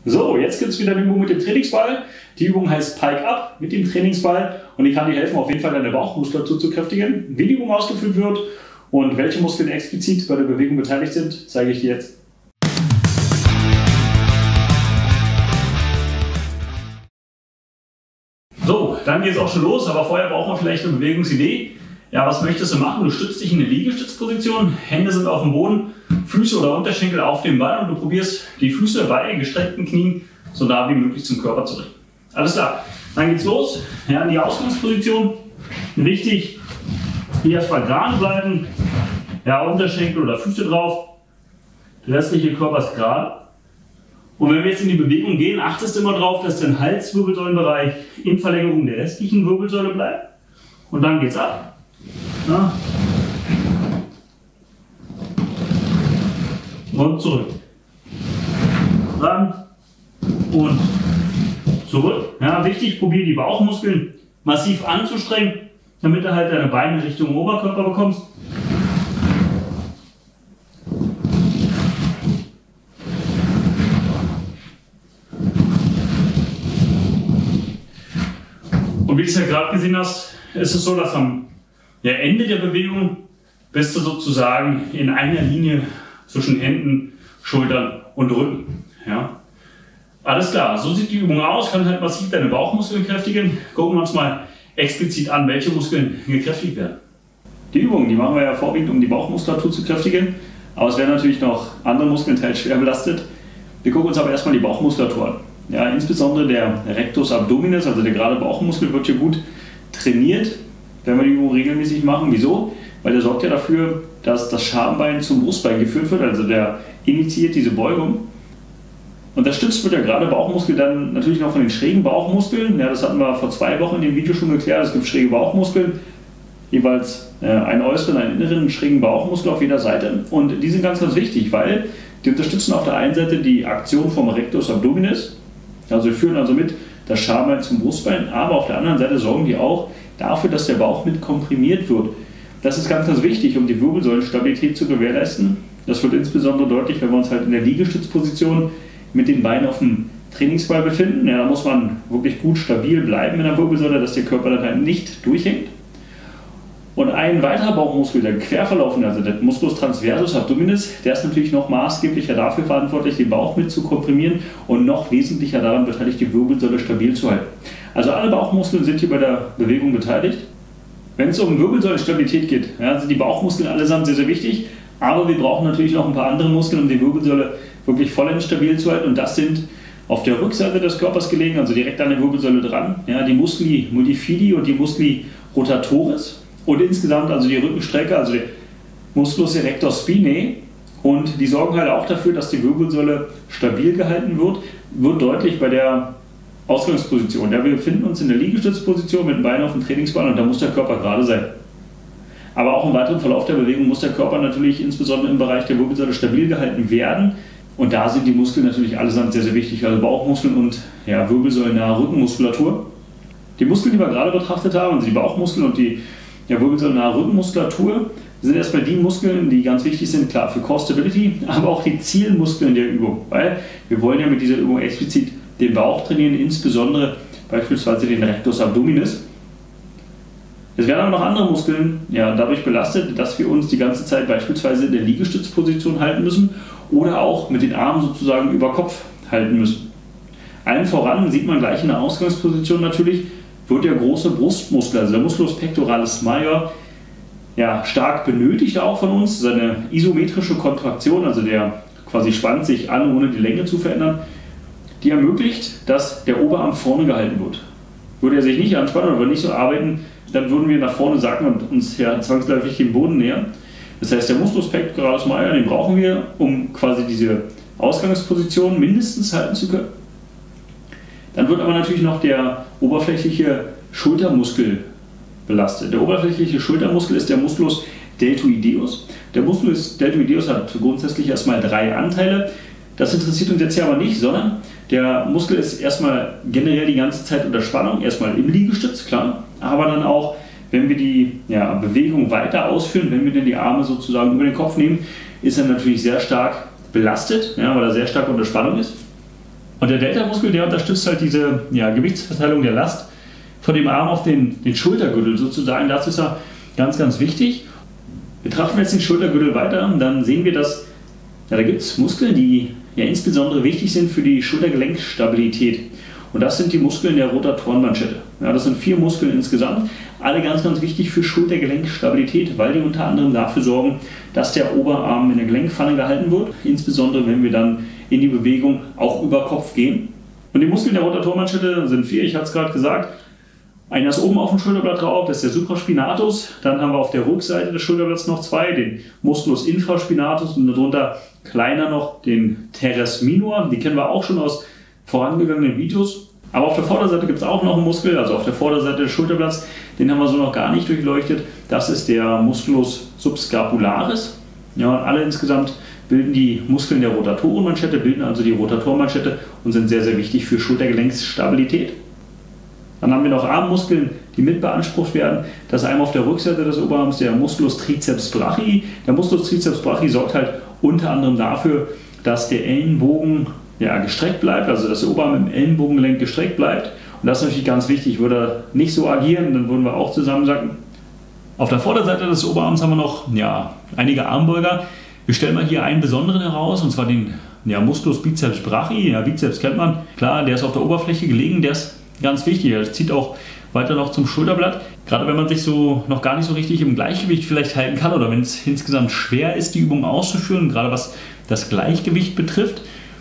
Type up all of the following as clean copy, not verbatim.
So, jetzt gibt es wieder eine Übung mit dem Trainingsball. Die Übung heißt Pike Up mit dem Trainingsball und die kann dir helfen, auf jeden Fall deine Bauchmuskulatur zu kräftigen. Wie die Übung ausgeführt wird und welche Muskeln explizit bei der Bewegung beteiligt sind, zeige ich dir jetzt. So, dann geht es auch schon los, aber vorher brauchen wir vielleicht eine Bewegungsidee. Ja, was möchtest du machen? Du stützt dich in eine Liegestützposition, Hände sind auf dem Boden, Füße oder Unterschenkel auf dem Ball und du probierst die Füße bei gestreckten Knien so nah wie möglich zum Körper zu richten. Alles klar, dann geht's los. Ja, in die Ausgangsposition. Wichtig, hier erstmal gerade bleiben, ja, Unterschenkel oder Füße drauf, der restliche Körper ist gerade. Und wenn wir jetzt in die Bewegung gehen, achtest immer darauf, dass dein Halswirbelsäulenbereich in Verlängerung der restlichen Wirbelsäule bleibt. Und dann geht's ab. Ja. Und zurück. Ran und zurück. Ja, wichtig, probiere die Bauchmuskeln massiv anzustrengen, damit du halt deine Beine Richtung Oberkörper bekommst. Und wie du es ja gerade gesehen hast, ist es so, dass am Ende der Bewegung bist du sozusagen in einer Linie zwischen Händen, Schultern und Rücken. Ja? Alles klar, so sieht die Übung aus, kann halt massiv deine Bauchmuskeln kräftigen. Gucken wir uns mal explizit an, welche Muskeln gekräftigt werden. Die Übungen, die machen wir ja vorwiegend, um die Bauchmuskulatur zu kräftigen, aber es werden natürlich noch andere Muskeln teils schwer belastet. Wir gucken uns aber erstmal die Bauchmuskulatur an. Ja, insbesondere der Rectus abdominis, also der gerade Bauchmuskel, wird hier gut trainiert, wenn wir die Übung regelmäßig machen. Wieso? Weil der sorgt ja dafür, dass das Schambein zum Brustbein geführt wird, also der initiiert diese Beugung. Unterstützt wird der gerade Bauchmuskel dann natürlich noch von den schrägen Bauchmuskeln. Ja, das hatten wir vor 2 Wochen in dem Video schon geklärt. Es gibt schräge Bauchmuskeln, jeweils einen äußeren, einen inneren schrägen Bauchmuskel auf jeder Seite. Und die sind ganz, ganz wichtig, weil die unterstützen auf der einen Seite die Aktion vom Rectus abdominis. Also wir führen also mit das Schambein zum Brustbein, aber auf der anderen Seite sorgen die auch dafür, dass der Bauch mit komprimiert wird. Das ist ganz, ganz wichtig, um die Wirbelsäulenstabilität zu gewährleisten. Das wird insbesondere deutlich, wenn wir uns halt in der Liegestützposition mit den Beinen auf dem Trainingsball befinden. Ja, da muss man wirklich gut stabil bleiben in der Wirbelsäule, dass der Körper dann halt nicht durchhängt. Und ein weiterer Bauchmuskel, der quer verlaufende, also der Musculus transversus abdominis, der ist natürlich noch maßgeblicher dafür verantwortlich, den Bauch mit zu komprimieren und noch wesentlicher daran beteiligt, die Wirbelsäule stabil zu halten. Also alle Bauchmuskeln sind hier bei der Bewegung beteiligt. Wenn es um Wirbelsäulenstabilität geht, ja, sind die Bauchmuskeln allesamt sehr, sehr wichtig, aber wir brauchen natürlich noch ein paar andere Muskeln, um die Wirbelsäule wirklich vollends stabil zu halten, und das sind auf der Rückseite des Körpers gelegen, also direkt an der Wirbelsäule dran, ja, die Musculi multifidi und die Musculi rotatoris. Und insgesamt also die Rückenstrecke, also der Musculus erector spinae, und die sorgen halt auch dafür, dass die Wirbelsäule stabil gehalten wird. Wird deutlich bei der Ausgangsposition. Ja, wir befinden uns in der Liegestützposition mit dem Bein auf dem Trainingsball und da muss der Körper gerade sein. Aber auch im weiteren Verlauf der Bewegung muss der Körper natürlich insbesondere im Bereich der Wirbelsäule stabil gehalten werden. Und da sind die Muskeln natürlich allesamt sehr, sehr wichtig, also Bauchmuskeln und ja, wirbelsäulennahe Rückenmuskulatur. Die Muskeln, die wir gerade betrachtet haben, also die Bauchmuskeln und die wirbelsäulennahe Rückenmuskulatur, sind erstmal die Muskeln, die ganz wichtig sind, klar für Core Stability, aber auch die Zielmuskeln der Übung, weil wir wollen ja mit dieser Übung explizit den Bauch trainieren, insbesondere beispielsweise den Rectus abdominis. Es werden aber noch andere Muskeln dadurch belastet, dass wir uns die ganze Zeit beispielsweise in der Liegestützposition halten müssen oder auch mit den Armen sozusagen über Kopf halten müssen. Allen voran sieht man gleich in der Ausgangsposition natürlich, wird der große Brustmuskel, also der Musculus pectoralis major, stark benötigt auch von uns. Seine isometrische Kontraktion, also der quasi spannt sich an, ohne die Länge zu verändern, die ermöglicht, dass der Oberarm vorne gehalten wird. Würde er sich nicht anspannen oder würde nicht so arbeiten, dann würden wir nach vorne sacken und uns zwangsläufig dem Boden nähern. Das heißt, der Musculus pectoralis major, den brauchen wir, um quasi diese Ausgangsposition mindestens halten zu können. Dann wird aber natürlich noch der oberflächliche Schultermuskel belastet. Der oberflächliche Schultermuskel ist der Musculus deltoideus. Der Musculus deltoideus hat grundsätzlich erstmal 3 Anteile. Das interessiert uns jetzt hier aber nicht, sondern der Muskel ist erstmal generell die ganze Zeit unter Spannung, erstmal im Liegestütz, klar, aber dann auch, wenn wir die Bewegung weiter ausführen, wenn wir dann die Arme sozusagen über den Kopf nehmen, ist er natürlich sehr stark belastet, weil er sehr stark unter Spannung ist. Und der Delta-Muskel, der unterstützt halt diese Gewichtsverteilung der Last von dem Arm auf den Schultergürtel sozusagen. Das ist ja ganz, ganz wichtig. Betrachten wir jetzt den Schultergürtel weiter, dann sehen wir, dass da gibt es Muskeln, die insbesondere wichtig sind für die Schultergelenkstabilität. Und das sind die Muskeln der Rotatorenmanschette. Das sind 4 Muskeln insgesamt, alle ganz, ganz wichtig für Schultergelenkstabilität, weil die unter anderem dafür sorgen, dass der Oberarm in der Gelenkpfanne gehalten wird, insbesondere wenn wir dann in die Bewegung auch über Kopf gehen. Und die Muskeln der Rotatorenmanschette sind 4, ich hatte es gerade gesagt. Einer ist oben auf dem Schulterblatt drauf, das ist der Supraspinatus. Dann haben wir auf der Rückseite des Schulterblatts noch 2, den Musculus infraspinatus und darunter kleiner noch den Teres minor. Die kennen wir auch schon aus vorangegangenen Videos. Aber auf der Vorderseite gibt es auch noch einen Muskel, also auf der Vorderseite des Schulterblatts, den haben wir so noch gar nicht durchleuchtet. Das ist der Musculus subscapularis. Ja, alle insgesamt bilden die Muskeln der Rotatorenmanschette, bilden also die Rotatorenmanschette und sind sehr, sehr wichtig für Schultergelenksstabilität. Dann haben wir noch Armmuskeln, die mit beansprucht werden. Das ist einmal auf der Rückseite des Oberarms der Musculus triceps brachii. Der Musculus triceps brachii sorgt halt unter anderem dafür, dass der Ellenbogen gestreckt bleibt, also dass der Oberarm im Ellenbogengelenk gestreckt bleibt. Und das ist natürlich ganz wichtig. Würde er nicht so agieren, dann würden wir auch zusammensacken. Auf der Vorderseite des Oberarms haben wir noch einige Armbeuger. Wir stellen mal hier einen besonderen heraus, und zwar den Musculus biceps brachii. Bizeps kennt man, klar, der ist auf der Oberfläche gelegen, der ist ganz wichtig. Das zieht auch weiter noch zum Schulterblatt. Gerade wenn man sich so noch gar nicht so richtig im Gleichgewicht vielleicht halten kann oder wenn es insgesamt schwer ist, die Übung auszuführen, gerade was das Gleichgewicht betrifft,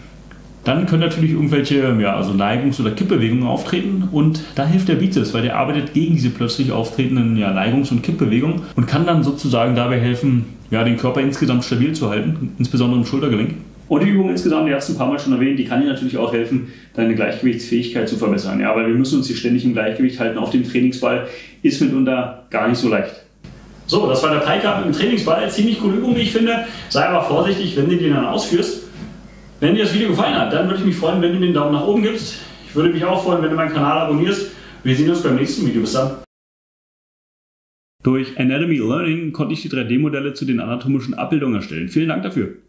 dann können natürlich irgendwelche Neigungs- oder Kippbewegungen auftreten und da hilft der Bizeps, weil der arbeitet gegen diese plötzlich auftretenden Neigungs- und Kippbewegungen und kann dann sozusagen dabei helfen, den Körper insgesamt stabil zu halten, insbesondere im Schultergelenk. Und die Übung insgesamt, die hast du ein paar Mal schon erwähnt, die kann dir natürlich auch helfen, deine Gleichgewichtsfähigkeit zu verbessern. Weil wir müssen uns hier ständig im Gleichgewicht halten auf dem Trainingsball, ist mitunter gar nicht so leicht. So, das war der Pike-Up im Trainingsball. Ziemlich coole Übung, wie ich finde. Sei aber vorsichtig, wenn du den dann ausführst. Wenn dir das Video gefallen hat, dann würde ich mich freuen, wenn du den Daumen nach oben gibst. Ich würde mich auch freuen, wenn du meinen Kanal abonnierst. Wir sehen uns beim nächsten Video. Bis dann. Durch Anatomy Learning konnte ich die 3D-Modelle zu den anatomischen Abbildungen erstellen. Vielen Dank dafür.